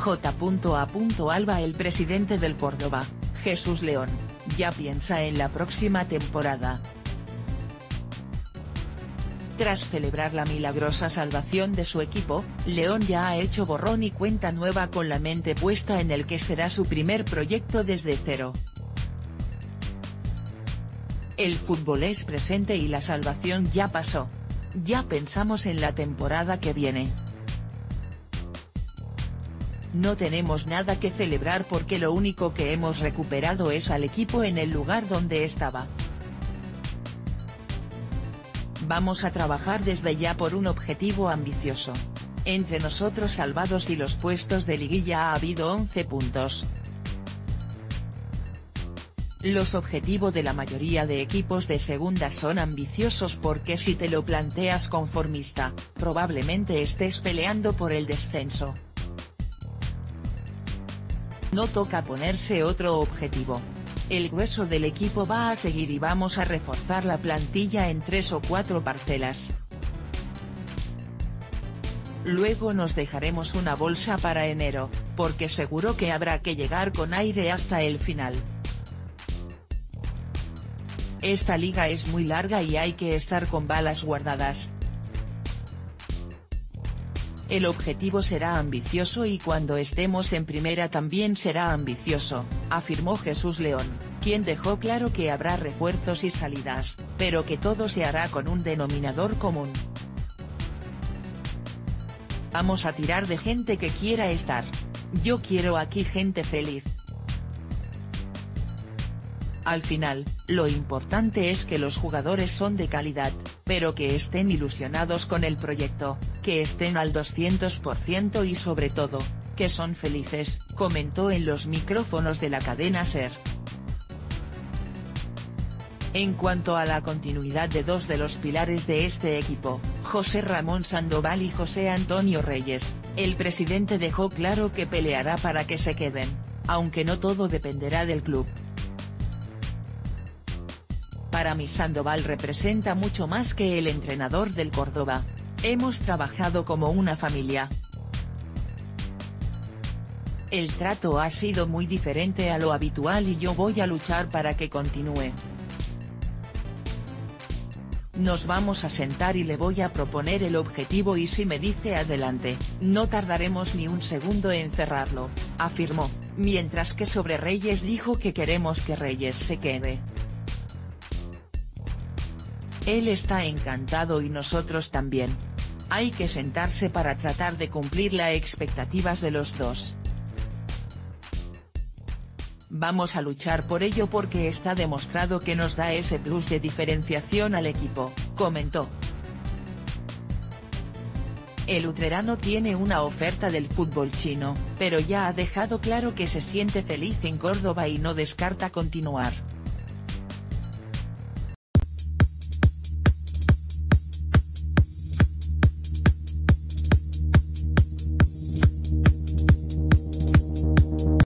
Alba. El presidente del Córdoba, Jesús León, ya piensa en la próxima temporada. Tras celebrar la milagrosa salvación de su equipo, León ya ha hecho borrón y cuenta nueva con la mente puesta en el que será su primer proyecto desde cero. El fútbol es presente y la salvación ya pasó. Ya pensamos en la temporada que viene. No tenemos nada que celebrar porque lo único que hemos recuperado es al equipo en el lugar donde estaba. Vamos a trabajar desde ya por un objetivo ambicioso. Entre nosotros salvados y los puestos de liguilla ha habido 11 puntos. Los objetivos de la mayoría de equipos de segunda son ambiciosos porque si te lo planteas conformista, probablemente estés peleando por el descenso. No toca ponerse otro objetivo. El grueso del equipo va a seguir y vamos a reforzar la plantilla en 3 o 4 parcelas. Luego nos dejaremos una bolsa para enero, porque seguro que habrá que llegar con aire hasta el final. Esta liga es muy larga y hay que estar con balas guardadas. El objetivo será ambicioso y cuando estemos en primera también será ambicioso, afirmó Jesús León, quien dejó claro que habrá refuerzos y salidas, pero que todo se hará con un denominador común. Vamos a tirar de gente que quiera estar. Yo quiero aquí gente feliz. Al final, lo importante es que los jugadores son de calidad, pero que estén ilusionados con el proyecto, que estén al 200% y sobre todo, que son felices, comentó en los micrófonos de la cadena SER. En cuanto a la continuidad de dos de los pilares de este equipo, José Ramón Sandoval y José Antonio Reyes, el presidente dejó claro que peleará para que se queden, aunque no todo dependerá del club. Para mí Sandoval representa mucho más que el entrenador del Córdoba. Hemos trabajado como una familia. El trato ha sido muy diferente a lo habitual y yo voy a luchar para que continúe. Nos vamos a sentar y le voy a proponer el objetivo y si me dice adelante, no tardaremos ni un segundo en cerrarlo, afirmó, mientras que sobre Reyes dijo que queremos que Reyes se quede. Él está encantado y nosotros también. Hay que sentarse para tratar de cumplir las expectativas de los dos. Vamos a luchar por ello porque está demostrado que nos da ese plus de diferenciación al equipo, comentó. El utrerano tiene una oferta del fútbol chino, pero ya ha dejado claro que se siente feliz en Córdoba y no descarta continuar.